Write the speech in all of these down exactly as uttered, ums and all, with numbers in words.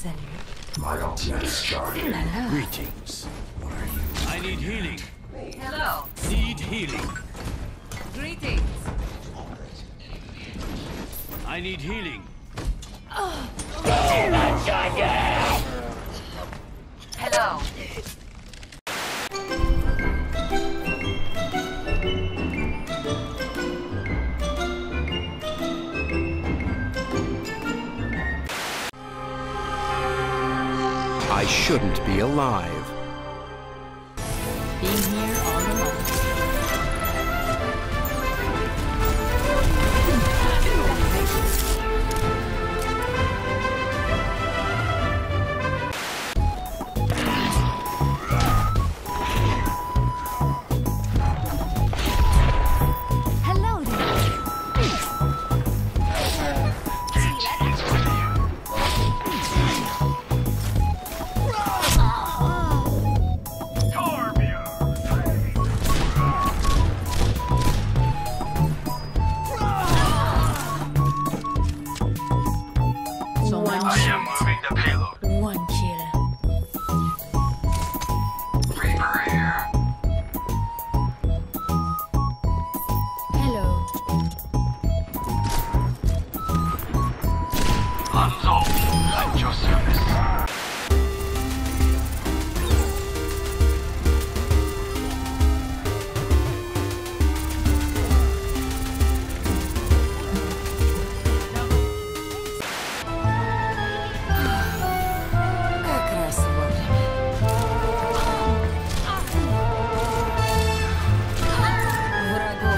Salut. My ultimate's charging. Greetings. I need healing. Hello. Need healing. Greetings. I need healing. Hello. I shouldn't be alive. Being here all alone. Hello there. I am moving the payload. One kill. Reaper here. Hello. Hanzo, at your service. Как раз вовремя. Врагов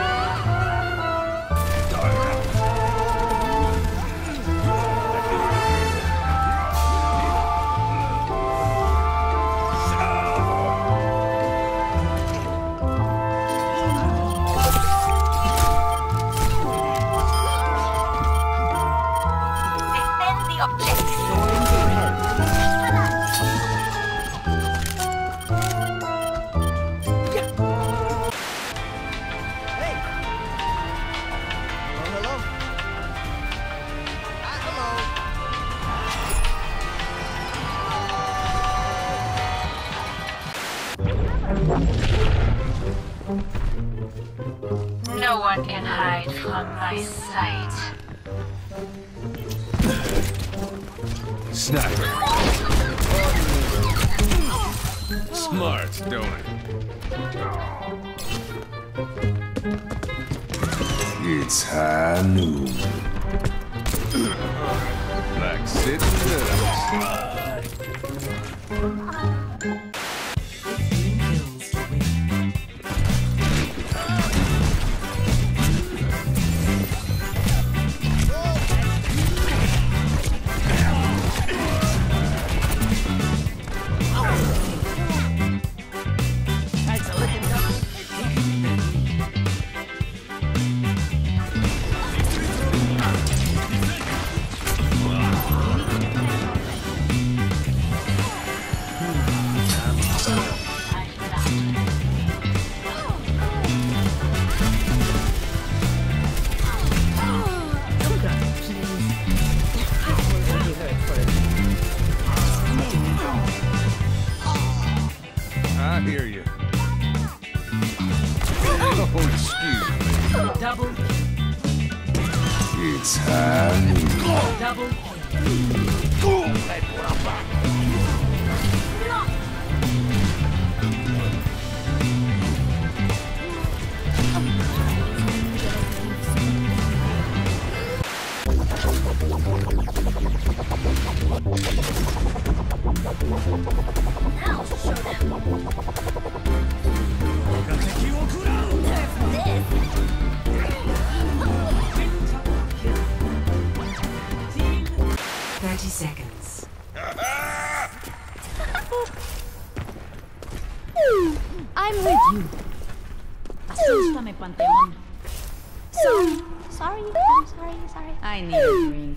Defend the objective. No one can hide from my sight. Sniper. Smart, don't it? It's high noon. Like sitting ducks. I hear you. Oh, excuse me. Double, It's high noon. double. Thirty seconds. I'm with you. Asústame, Panteón. Sorry, sorry, I'm sorry, sorry. I need a drink.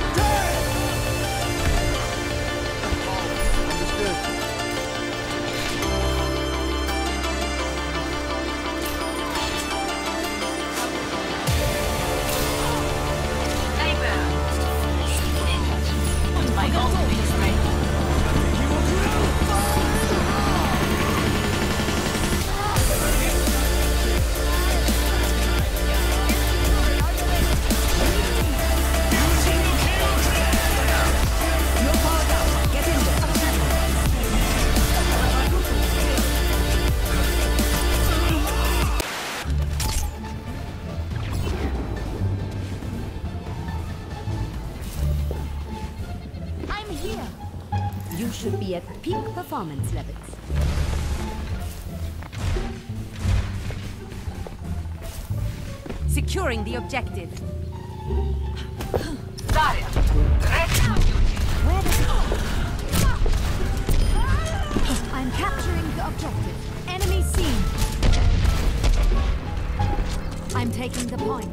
You should be at peak performance levels. Securing the objective. Got it. I'm capturing the objective. Enemy seen. I'm taking the point.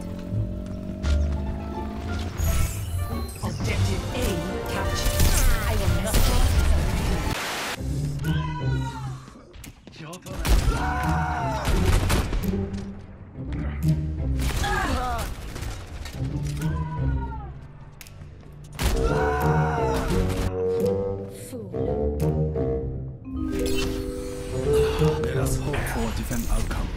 Objective A captured. I will not. Let us hope for a different outcome.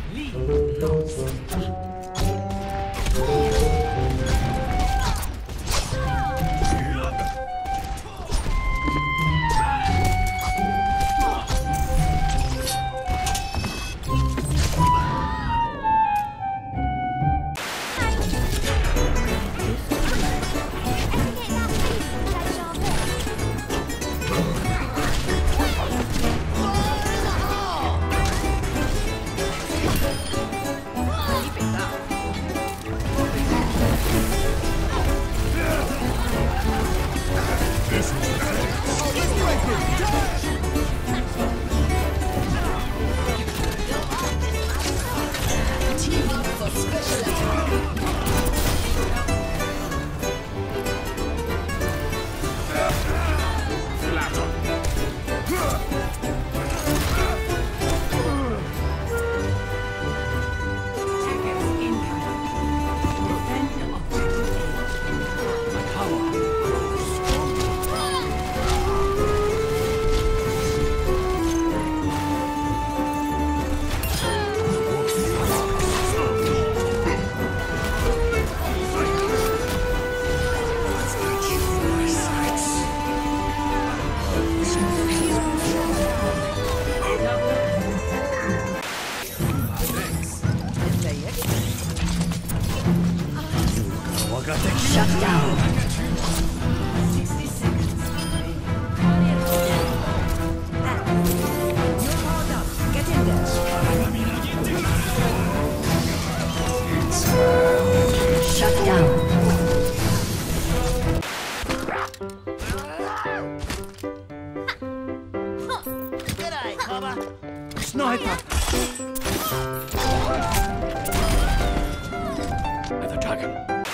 Shut down. sixty seconds. You're powered up. Get in there. Shut down. Sniper! The dragon.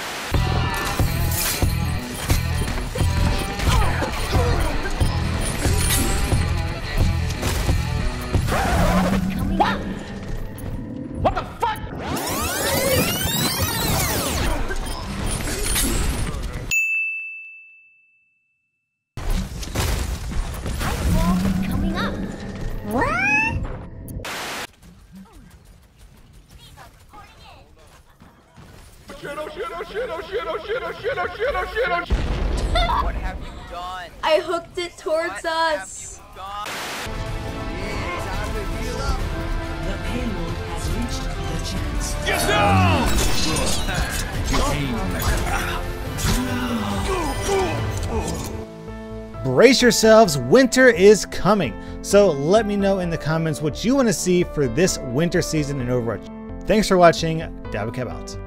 What the fuck? Coming up. Shit, oh shit, oh shit, oh shit, oh shit, oh shit, oh shit, oh shit, oh shit. What have you done? I hooked it towards What us. have you done? Yeah, time to heal up. The payload has reached the chance. Yes, no! Brace yourselves, winter is coming. So let me know in the comments what you want to see for this winter season in Overwatch. Thanks for watching, Dabakeb out.